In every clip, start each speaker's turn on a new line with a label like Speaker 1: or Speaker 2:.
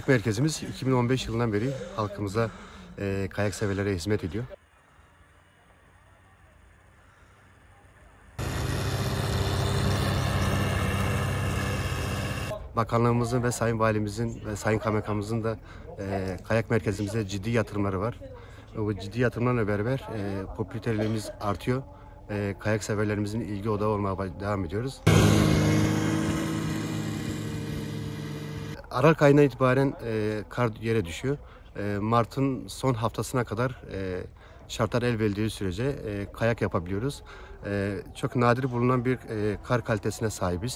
Speaker 1: merkezimiz 2015 yılından beri halkımıza, kayak severlere hizmet ediyor. Bakanlığımızın ve Sayın Valimizin ve Sayın Kaymakamımızın da kayak merkezimize ciddi yatırımları var. Bu ciddi yatırımlarla beraber popülarliğimiz artıyor. Kayak severlerimizin ilgi odağı olmaya devam ediyoruz. Aralık ayına itibaren kar yere düşüyor. Mart'ın son haftasına kadar şartlar el verdiği sürece kayak yapabiliyoruz. Çok nadir bulunan bir kar kalitesine sahibiz.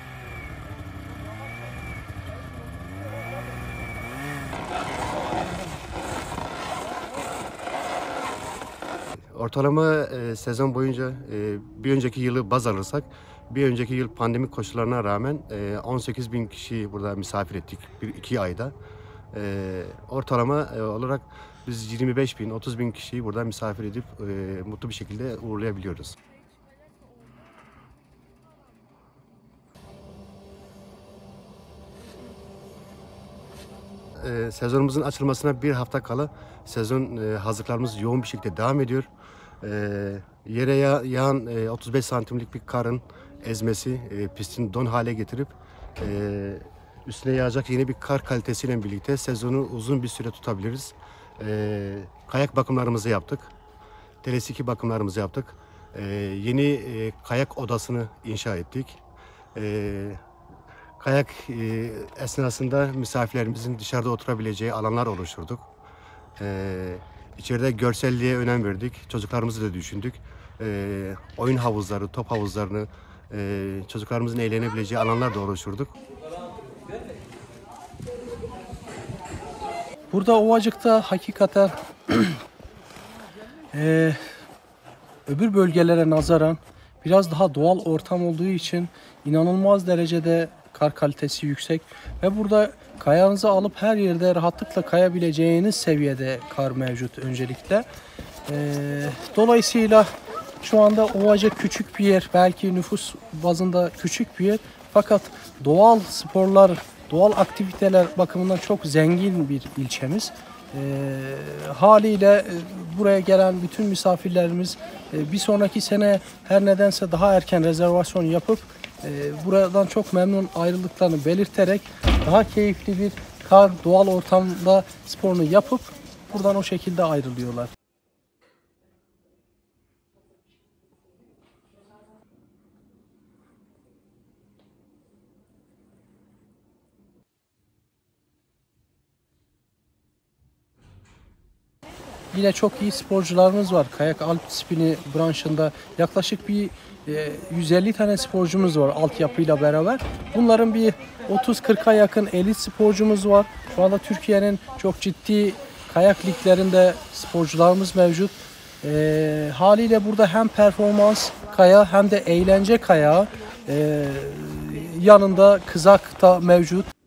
Speaker 1: Ortalama sezon boyunca bir önceki yılı baz alırsak, bir önceki yıl pandemi koşullarına rağmen 18.000 kişiyi burada misafir ettik 2 ayda. Ortalama olarak biz 25.000, 30.000 kişiyi burada misafir edip mutlu bir şekilde uğurlayabiliyoruz. Sezonumuzun açılmasına bir hafta kala sezon hazırlıklarımız yoğun bir şekilde devam ediyor. Yere yağan 35 santimlik bir karın ezmesi pistin don hale getirip üstüne yağacak yeni bir kar kalitesiyle birlikte sezonu uzun bir süre tutabiliriz. Kayak bakımlarımızı yaptık. Teleskip bakımlarımızı yaptık. Yeni kayak odasını inşa ettik. Kayak esnasında misafirlerimizin dışarıda oturabileceği alanlar oluşturduk. İçeride görselliğe önem verdik. Çocuklarımızı da düşündük. Oyun havuzları, top havuzlarını, çocuklarımızın eğlenebileceği alanlar da oluşturduk.
Speaker 2: Burada Ovacık'ta hakikaten öbür bölgelere nazaran biraz daha doğal ortam olduğu için inanılmaz derecede kar kalitesi yüksek ve burada kayağınızı alıp her yerde rahatlıkla kayabileceğiniz seviyede kar mevcut öncelikle. Dolayısıyla şu anda Ovacık küçük bir yer, belki nüfus bazında küçük bir yer, fakat doğal sporlar, doğal aktiviteler bakımından çok zengin bir ilçemiz. Haliyle buraya gelen bütün misafirlerimiz bir sonraki sene her nedense daha erken rezervasyon yapıp buradan çok memnun ayrıldıklarını belirterek daha keyifli bir kar doğal ortamda sporunu yapıp buradan o şekilde ayrılıyorlar. Yine çok iyi sporcularımız var. Kayak alpspini branşında yaklaşık bir 150 tane sporcumuz var altyapıyla beraber. Bunların bir 30-40'a yakın elit sporcumuz var. Şu anda Türkiye'nin çok ciddi kayak liglerinde sporcularımız mevcut. Haliyle burada hem performans kaya hem de eğlence kayağı yanında kızak da mevcut.